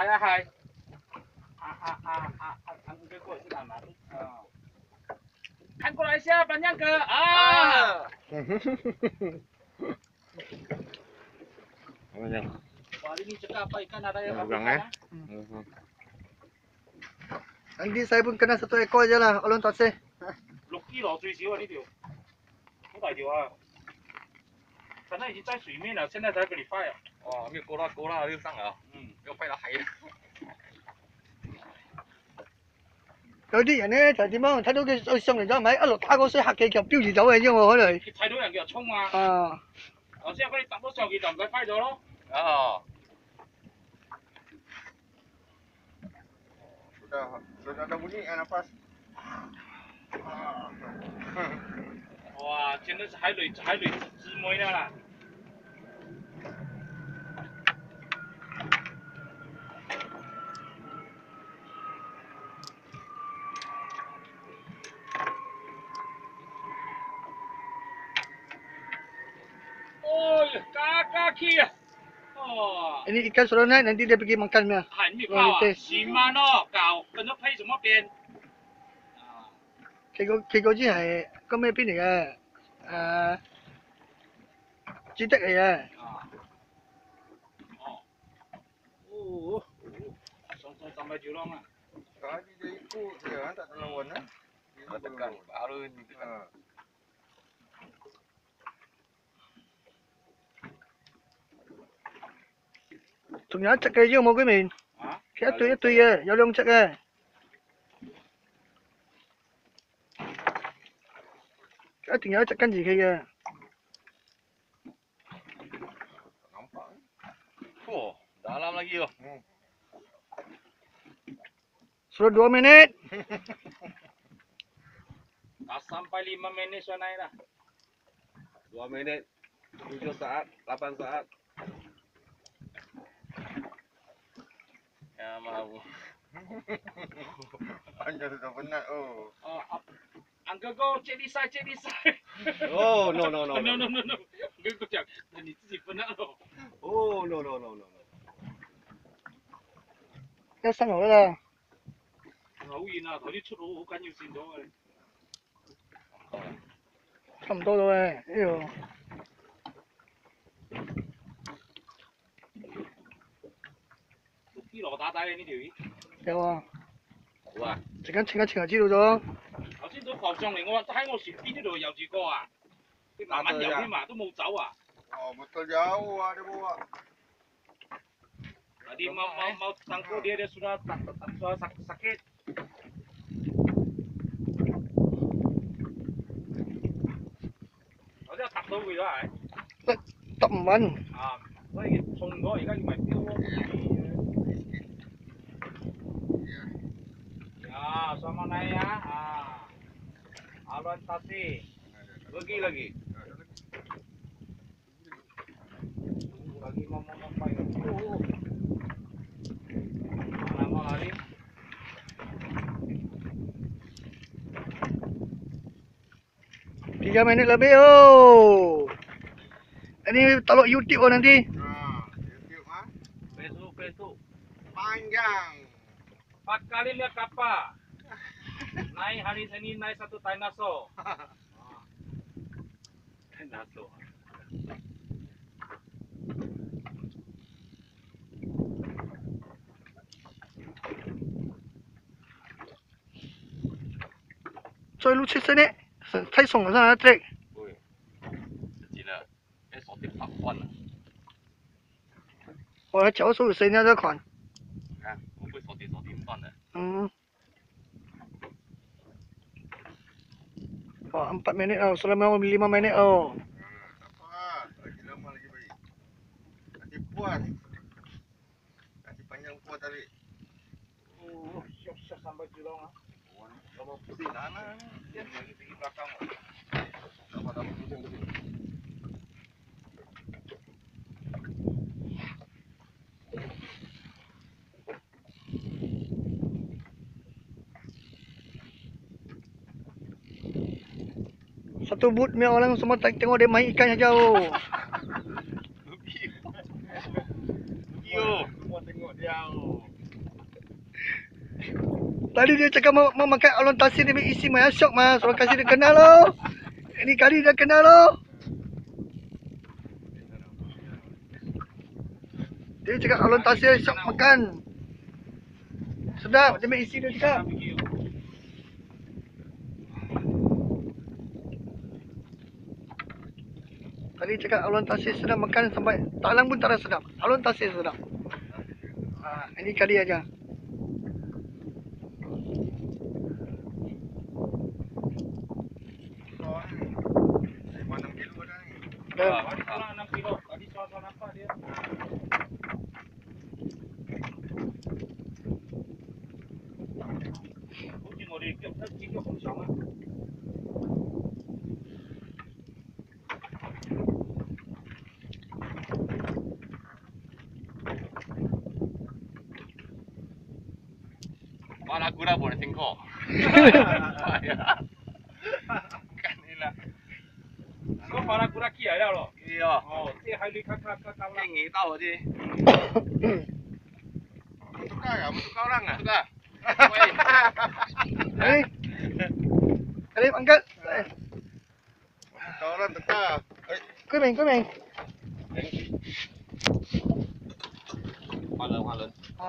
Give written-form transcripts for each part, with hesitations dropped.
hai. Uncle kau sedang mari. Kan kau Aisyah panjang ke? Panjang. Hari ni cakap apa ikan ada yang Pegang Nanti saya pun kena 1 ekor je lah, Alun tak sih. 6 kilo 最少啊呢条，好大条啊！可能已经在水面了，现在才给你放啊。 哦，没有勾啦，又上了。又拍到海。 有啲人咧就點樣睇到佢上嚟咗，咪一路打嗰水客氣球飆住走嘅啫喎，可能。 睇到人佢就衝啊！即係佢哋揼到上去就唔使揮咗咯。 Sudah ada bunyi nafas. 哇，真的是海雷姊妹了啦！哦呀，kaki啊！哦。 Ini ikan sudah naik, nanti dia pergi makan ya. 喊你搞啊，是嘛咯？搞跟咗批什麼邊？ 佢嗰支係個咩邊嚟嘅？主的嚟嘅。 Sampai jurang lah. Tadi dia ikut dia, tak terlawan lah. Dia tekan baru ni. 仲有一隻嘅，要冇居面。一對嘅，有2隻嘅。一定有一隻跟住佢嘅。 Oh, dalam lagi loh. Sudah 2 menit. Tak sampai 5 menit sudah naik dah. 2 menit, 7 saat, 8 saat. Ya mau. Anjir sudah penat oh. Uncle kau cek design. Oh no. No. Uncle kau cakap, ni 自己penat loh. Oh no. 一生蠔啦。 好遠啊，頭啲出好緊要線咗嘅。 差唔多到嘅呢度。 6 kilo 打底嘅呢條魚。 有啊。 好啊。 陣間稱一稱就知道咗。 頭先都浮上嚟，我喺我船邊呢度游住過啊，你慢慢游添嘛，都冇走啊。 Oh betul jauh ada bawa. Tadi mau tangkap dia sudah sakit. Có啲揼到佢啦，係。 揼唔穩。 所以重咗，而家要咪飆咯。Ya, sama naik ya. Alun tasi. Lagi. Lagi mau apa ya? Mana mau lari? Tiga minit lebih oh. Ini taruh YouTube oh nanti. YouTube ah. Facebook. Panjang. 4 kali lihat kapal. Naik hari Senin naik 1 dinosaur. Dinosaur. 再錄出聲咧，睇送上一隻。 會，自然啦，一鎖啲白溫啊。 我找數聲一隻款。 我會鎖啲5分啊。 Wah, 4 minit oh, selama 5 minit oh. Apa? Lagi lama lagi baik. Nanti puas. Nanti panjang puas tarik. Syok sampai jurang. Kalau pusing anak, dia pergi belakang. Dapat pusing tu. Satu boot punya orang semua tengok dia main ikan saja oh. Yo, semua tengok dia oh. Tadi dia cakap mau makan alun tasir dia isi mah syok mah. Suruh kasih dia kenal loh. Ini kali dia kenal loh. Dia cakap alun tasir syok makan. Sedap, dia isi dia cakap. Tadi cakap alun tasir sedap makan sampai talang pun tak rasa sedap. Alun tasir sedap. Ini kali aja. Tadi pulang 6 kilo. Tadi soal nampak dia. Kucing mau dia kecil pun sama. Mana aku dah boleh tengok. Kan ni lah. Kau para kuraki ada loh. Iya. Oh, dia hai kakak lah. Ini tahu je. Tukar ya, tukar orang ah. Tukar. Alif angkat. Tukar orang tukar. Kuih meng. Halun.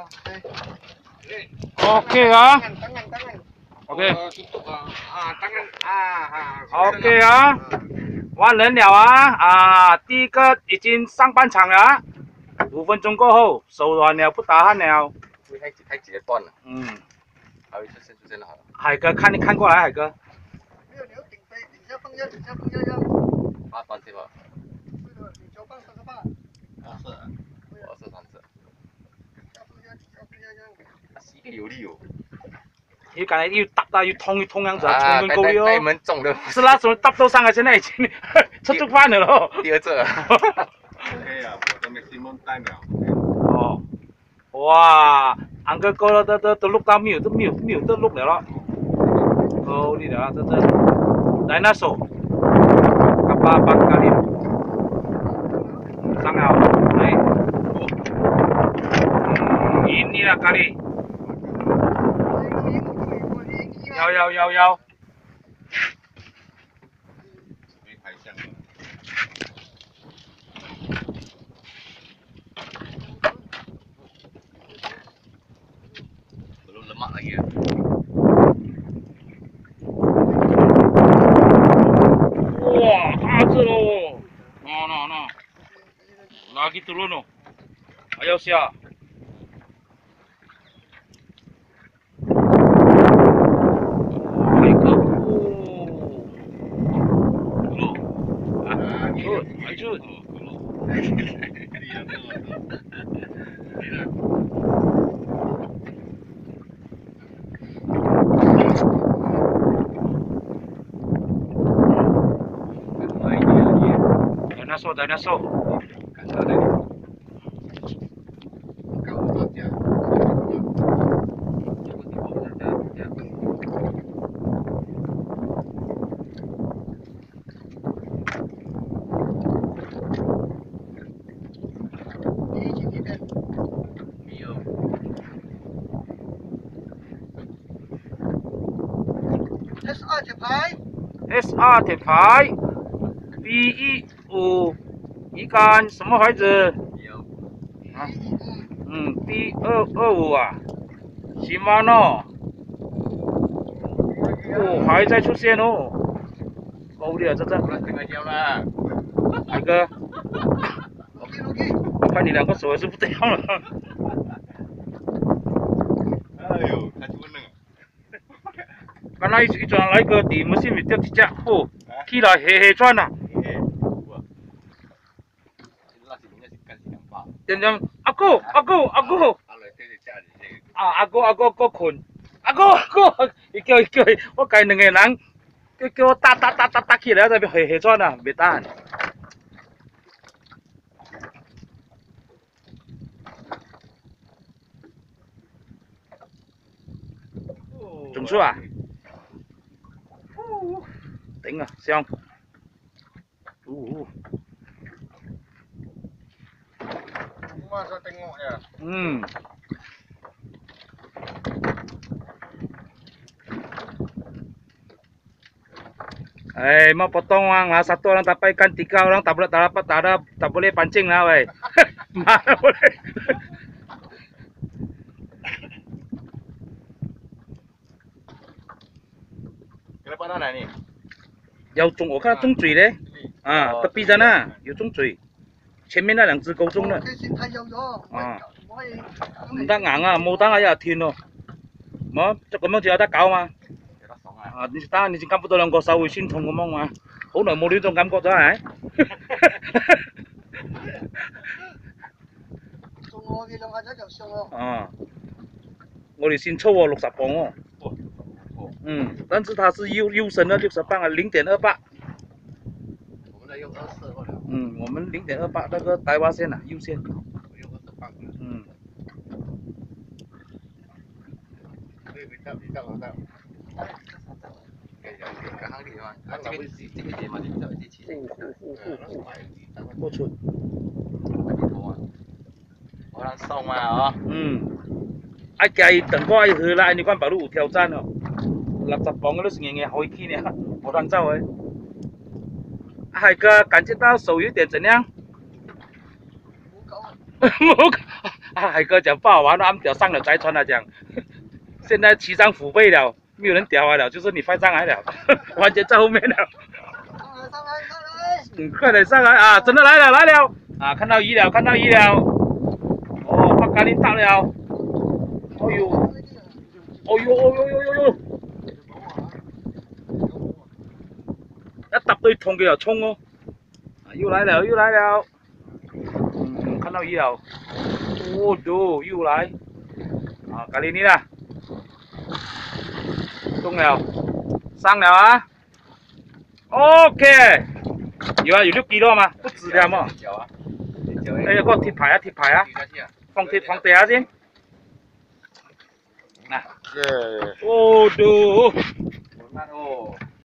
Okey ah. Tangan. Okey. Tutup tangan. ，OK 啊，完人了啊！第一个已经上半场了，5分钟过后手软了，不打鼾了。 太极端了。 嗯， 还有一次就真的好了。 海哥，看过来，海哥。 没有，你要顶杯，底下放下要。 八端对吧？ 是的，你脚放3个半。 是。我是3次。 底下放下。 膝盖有力哦。 又刚才又搭到又痛样子，冲跟够力哦。 那门中的。 是那种搭到上来，现在已經出翻了咯。 第二次。OK 啊，我的 maximum time 了。 哦，哇，安哥哥都錄到秒都錄了咯。好厲害啊！這來那手，kapal kali sangat naik. Inilah kali. 有。 没拍相。Belum lemak lagi ya. Wah, ada loh. No. Lagi turun loh. Ayo siap. Lanjut. Dinosaur. SR 铁牌 B15 一杆什么牌子？啊，D225啊，喜欢哦，哦还在出现哦，够力了这，海哥，我看你2个手还是不这样了。 哎呦，太稳了。 刚才一转来个底木线咪掉几只，哦，起来黑转啊！點阿哥，阿哥個困，阿哥，伊叫，我計2個人，叫我打起來，再俾下轉啊，袂單。中暑啊？頂啊，香。 Masa tengok ya. 哎，mau potong orang lah, satu orang dapat ikan, 3 orang tak boleh pancing lah, weh. Mana boleh? Kenapa mana ni? 有中，我看到中嘴嘞，啊，隔壁sana有中嘴，前面那2只够中了，啊，唔得硬啊，冇得啊，一天咯，冇就咁樣就有得搞嘛。啊！你等下你先感覺到2個手會酸痛咁樣嘛，好耐冇呢種感覺咗係。 中我嘅2下仔就上喎。 啊，我哋先抽喎60磅喎。但是它是优升的60磅啊，0.28。 我们的用24或者。 我们0.28那个台湾线啊，优先。 用20磅。对，比较好看。 不出。 我让送嘛哦。 一計等過去去啦，你看白鹿有挑戰哦，60磅嗰都成日好起呢，冇當走誒。海哥感覺到手有點怎樣？海哥講不好玩，按屌上了再穿了講，現在7張虎背了，沒有人屌來了，就是你快上來了，完全在後面了。快點上來啊！真的來了啊！看到魚了，哦，把咖喱到了。哎呦，一揼對痛佢又衝咯，又來了，看到魚了，哦呦，又來，啊，咖喱你啦，中了，上了啊 ，OK， 有6 kg 嘛，不止了嘛，哎呀，個鐵牌啊，放地下先。Nah. Oh, tuh.